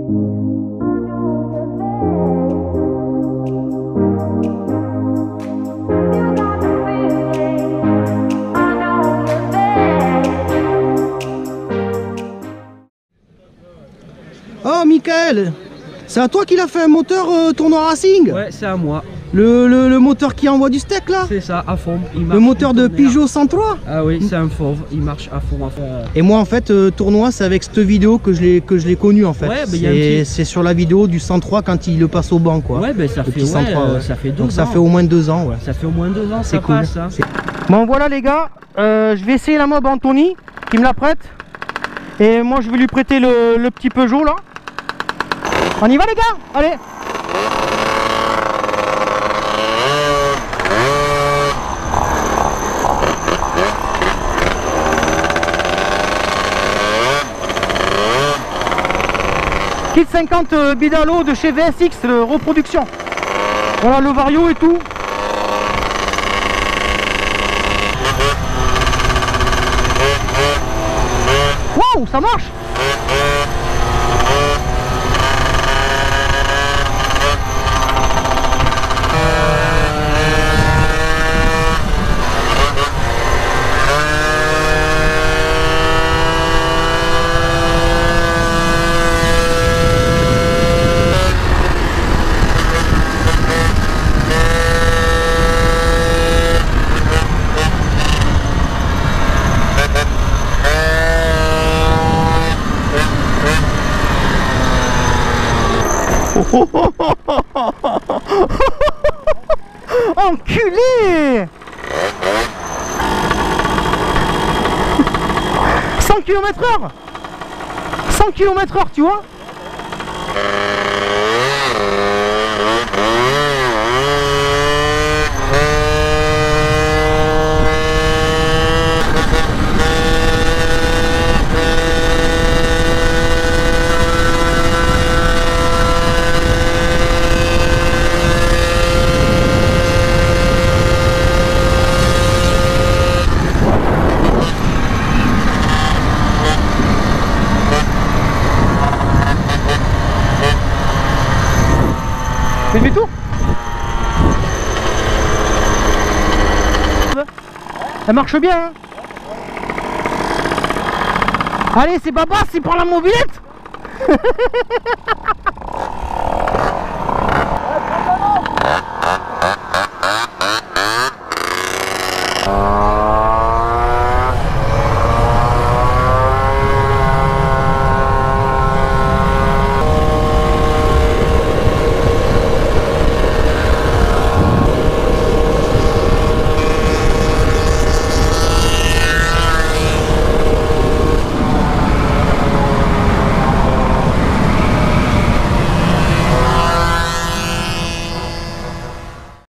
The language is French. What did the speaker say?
Oh Michael, c'est à toi qu'il a fait un moteur tournoi racing? Ouais, c'est à moi. Le moteur qui envoie du steak là? C'est ça, à fond. Le moteur de Peugeot 103? Ah oui, c'est un fauve, il marche à fond, à fond. Et moi en fait, tournoi c'est avec cette vidéo que je l'ai connu en fait. Ouais, c'est sur la vidéo du 103 quand il le passe au banc quoi. Ouais, ben ça fait, 103, ça fait 2 ans. Donc ça fait au moins 2 ans. Ouais. Ça fait au moins 2 ans, c'est ça cool. passe. Hein. Bon voilà les gars, je vais essayer la mob Anthony qui me la prête. Et moi je vais lui prêter le petit Peugeot là. On y va les gars, allez. Kit 50 Bidalo de chez VSX, reproduction. Voilà le vario et tout. Waouh, ça marche. Enculé. 100 km/h 100 km/h, tu vois. Fais demi-tour. Elle marche bien hein. Allez c'est Babas, il prend la mobilette.